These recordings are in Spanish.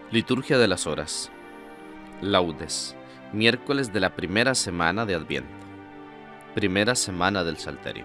Liturgia de las Horas. Laudes. Miércoles de la primera semana de Adviento. Primera semana del Salterio.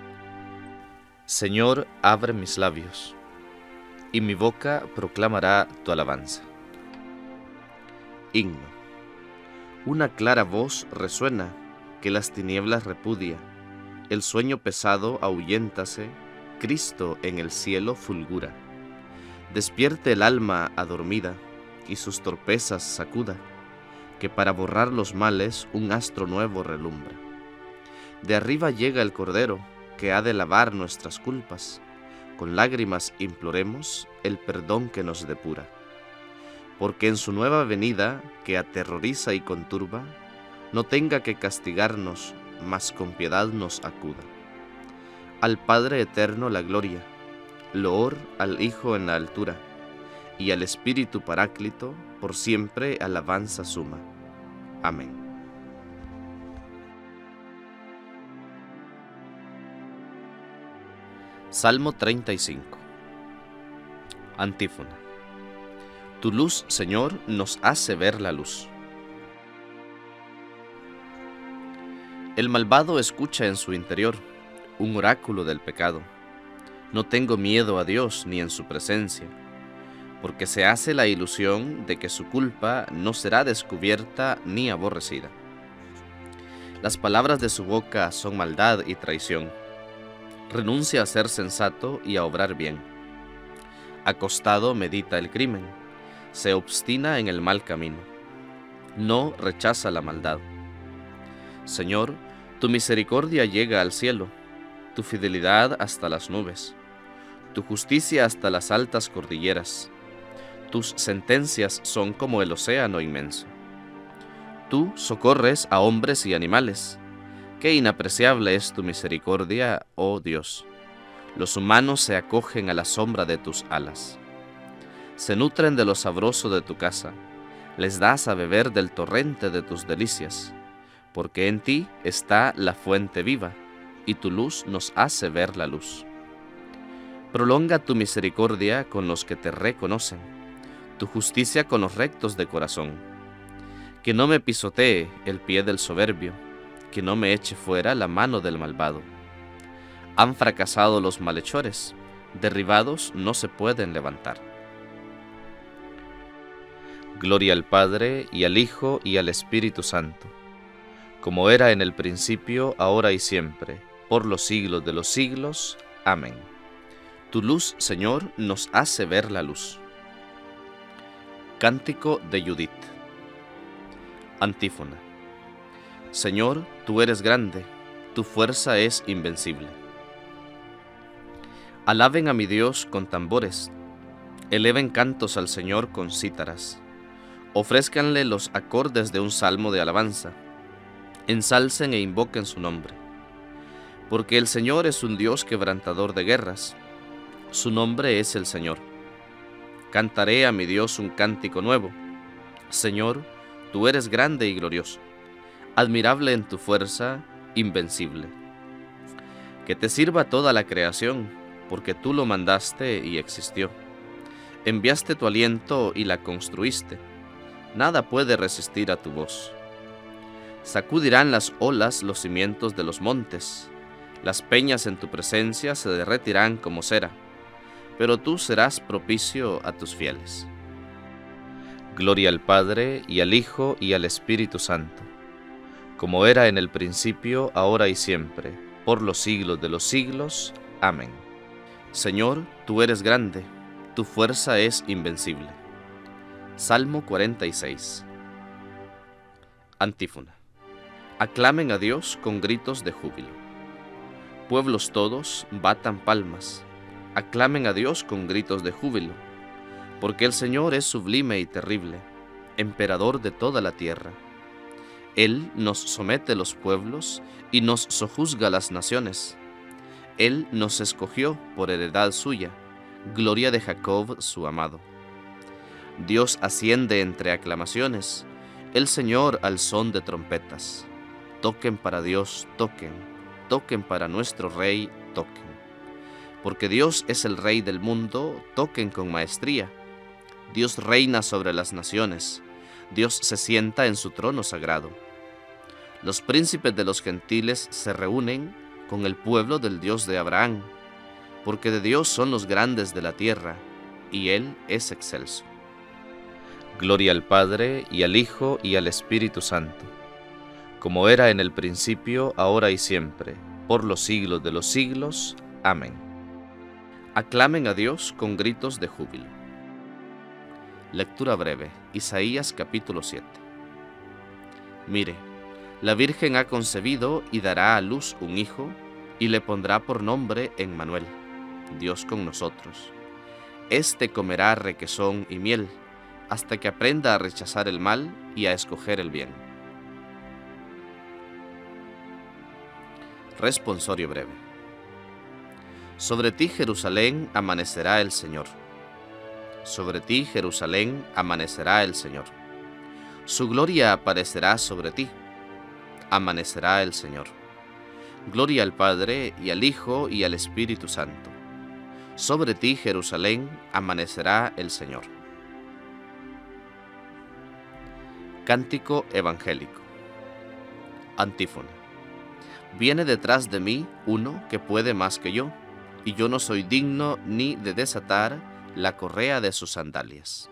Señor, abre mis labios, y mi boca proclamará tu alabanza. Himno. Una clara voz resuena, que las tinieblas repudia. El sueño pesado ahuyéntase, Cristo en el cielo fulgura. Despierte el alma adormida, y sus torpezas sacuda, que para borrar los males un astro nuevo relumbra. De arriba llega el Cordero, que ha de lavar nuestras culpas. Con lágrimas imploremos el perdón que nos depura. Porque en su nueva venida, que aterroriza y conturba, no tenga que castigarnos, mas con piedad nos acuda. Al Padre eterno la gloria, loor al Hijo en la altura, y al Espíritu Paráclito por siempre alabanza suma. Amén. Salmo 35. Antífona. Tu luz, Señor, nos hace ver la luz. El malvado escucha en su interior un oráculo del pecado. No tengo miedo a Dios ni en su presencia, porque se hace la ilusión de que su culpa no será descubierta ni aborrecida. Las palabras de su boca son maldad y traición. Renuncia a ser sensato y a obrar bien. Acostado medita el crimen, se obstina en el mal camino. No rechaza la maldad. Señor, tu misericordia llega al cielo, tu fidelidad hasta las nubes, tu justicia hasta las altas cordilleras. Tus sentencias son como el océano inmenso. Tú socorres a hombres y animales. Qué inapreciable es tu misericordia, oh Dios. Los humanos se acogen a la sombra de tus alas. Se nutren de lo sabroso de tu casa. Les das a beber del torrente de tus delicias. Porque en ti está la fuente viva, y tu luz nos hace ver la luz. Prolonga tu misericordia con los que te reconocen, tu justicia con los rectos de corazón. Que no me pisotee el pie del soberbio, que no me eche fuera la mano del malvado. Han fracasado los malhechores, derribados no se pueden levantar. Gloria al Padre, y al Hijo, y al Espíritu Santo, como era en el principio, ahora y siempre, por los siglos de los siglos. Amén. Tu luz, Señor, nos hace ver la luz. Cántico de Judith. Antífona. Señor, tú eres grande, tu fuerza es invencible. Alaben a mi Dios con tambores, eleven cantos al Señor con cítaras, ofrézcanle los acordes de un salmo de alabanza, ensalcen e invoquen su nombre. Porque el Señor es un Dios quebrantador de guerras, su nombre es el Señor. Cantaré a mi Dios un cántico nuevo. Señor, tú eres grande y glorioso, admirable en tu fuerza, invencible. Que te sirva toda la creación, porque tú lo mandaste y existió. Enviaste tu aliento y la construiste. Nada puede resistir a tu voz. Sacudirán las olas los cimientos de los montes. Las peñas en tu presencia se derretirán como cera, pero tú serás propicio a tus fieles. Gloria al Padre, y al Hijo, y al Espíritu Santo, como era en el principio, ahora y siempre, por los siglos de los siglos. Amén. Señor, tú eres grande, tu fuerza es invencible. Salmo 46. Antífona. Aclamen a Dios con gritos de júbilo. Pueblos todos, batan palmas. Aclamen a Dios con gritos de júbilo, porque el Señor es sublime y terrible, emperador de toda la tierra. Él nos somete los pueblos y nos sojuzga las naciones. Él nos escogió por heredad suya, gloria de Jacob su amado. Dios asciende entre aclamaciones, el Señor al son de trompetas. Toquen para Dios, toquen, toquen para nuestro Rey, toquen. Porque Dios es el Rey del mundo, toquen con maestría. Dios reina sobre las naciones, Dios se sienta en su trono sagrado. Los príncipes de los gentiles se reúnen con el pueblo del Dios de Abraham, porque de Dios son los grandes de la tierra, y Él es excelso. Gloria al Padre, y al Hijo, y al Espíritu Santo, como era en el principio, ahora y siempre, por los siglos de los siglos. Amén. Aclamen a Dios con gritos de júbilo. Lectura breve, Isaías capítulo 7. Mire, la Virgen ha concebido y dará a luz un hijo, y le pondrá por nombre Emmanuel, Dios con nosotros. Este comerá requesón y miel, hasta que aprenda a rechazar el mal y a escoger el bien. Responsorio breve. Sobre ti, Jerusalén, amanecerá el Señor. Sobre ti, Jerusalén, amanecerá el Señor. Su gloria aparecerá sobre ti. Amanecerá el Señor. Gloria al Padre, y al Hijo, y al Espíritu Santo. Sobre ti, Jerusalén, amanecerá el Señor. Cántico evangélico. Antífona. Viene detrás de mí uno que puede más que yo, y yo no soy digno ni de desatar la correa de sus sandalias.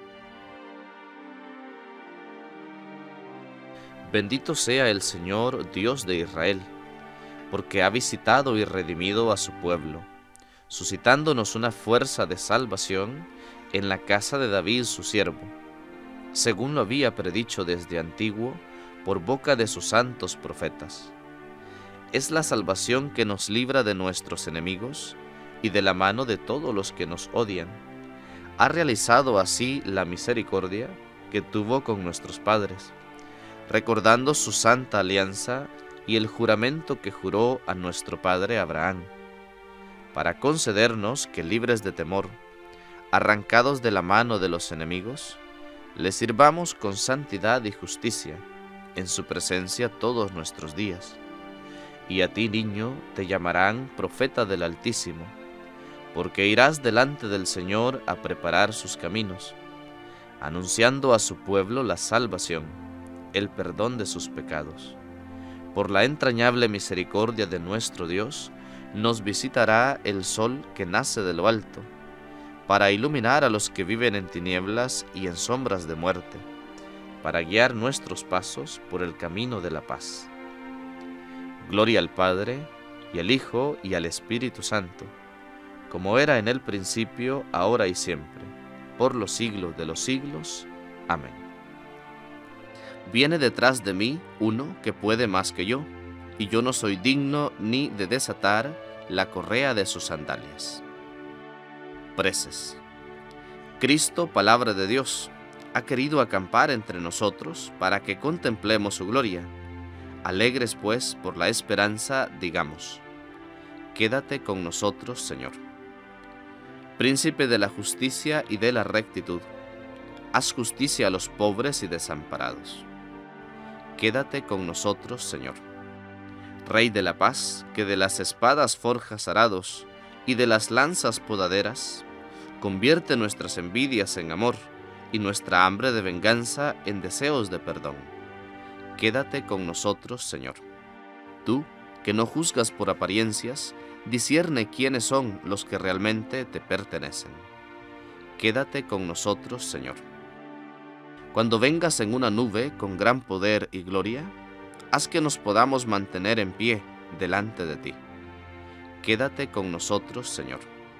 Bendito sea el Señor, Dios de Israel, porque ha visitado y redimido a su pueblo, suscitándonos una fuerza de salvación en la casa de David su siervo, según lo había predicho desde antiguo por boca de sus santos profetas. Es la salvación que nos libra de nuestros enemigos y de la mano de todos los que nos odian. Ha realizado así la misericordia que tuvo con nuestros padres, recordando su santa alianza y el juramento que juró a nuestro padre Abraham, para concedernos que, libres de temor, arrancados de la mano de los enemigos, le sirvamos con santidad y justicia en su presencia todos nuestros días. Y a ti, niño, te llamarán profeta del Altísimo, porque irás delante del Señor a preparar sus caminos, anunciando a su pueblo la salvación, el perdón de sus pecados. Por la entrañable misericordia de nuestro Dios, nos visitará el sol que nace de lo alto, para iluminar a los que viven en tinieblas y en sombras de muerte, para guiar nuestros pasos por el camino de la paz. Gloria al Padre, y al Hijo, y al Espíritu Santo, como era en el principio, ahora y siempre, por los siglos de los siglos. Amén. Viene detrás de mí uno que puede más que yo, y yo no soy digno ni de desatar la correa de sus sandalias. Preces. Cristo, palabra de Dios, ha querido acampar entre nosotros para que contemplemos su gloria. Alegres, pues, por la esperanza, digamos: quédate con nosotros, Señor. Príncipe de la justicia y de la rectitud, haz justicia a los pobres y desamparados. Quédate con nosotros, Señor. Rey de la paz, que de las espadas forjas arados y de las lanzas podaderas, convierte nuestras envidias en amor y nuestra hambre de venganza en deseos de perdón. Quédate con nosotros, Señor. Tú, que no juzgas por apariencias, discierne quiénes son los que realmente te pertenecen. Quédate con nosotros, Señor. Cuando vengas en una nube con gran poder y gloria, haz que nos podamos mantener en pie delante de ti. Quédate con nosotros, Señor.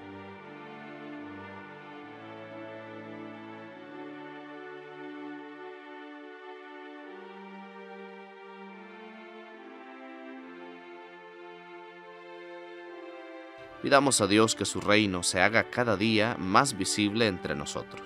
Pidamos a Dios que su reino se haga cada día más visible entre nosotros.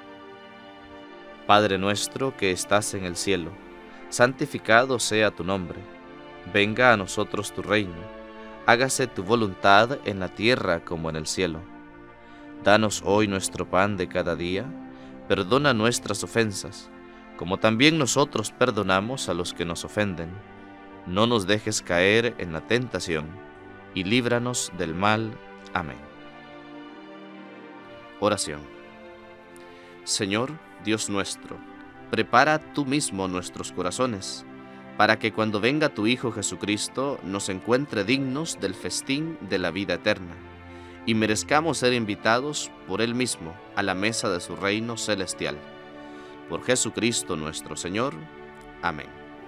Padre nuestro que estás en el cielo, santificado sea tu nombre. Venga a nosotros tu reino. Hágase tu voluntad en la tierra como en el cielo. Danos hoy nuestro pan de cada día. Perdona nuestras ofensas, como también nosotros perdonamos a los que nos ofenden. No nos dejes caer en la tentación, y líbranos del mal. Amén. Oración. Señor, Dios nuestro, prepara tú mismo nuestros corazones, para que cuando venga tu Hijo Jesucristo nos encuentre dignos del festín de la vida eterna, y merezcamos ser invitados por Él mismo a la mesa de su reino celestial. Por Jesucristo nuestro Señor. Amén.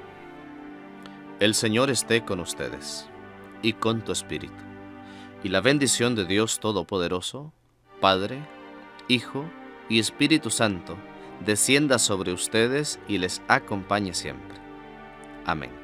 El Señor esté con ustedes, y con tu espíritu. Y la bendición de Dios Todopoderoso, Padre, Hijo y Espíritu Santo, descienda sobre ustedes y les acompañe siempre. Amén.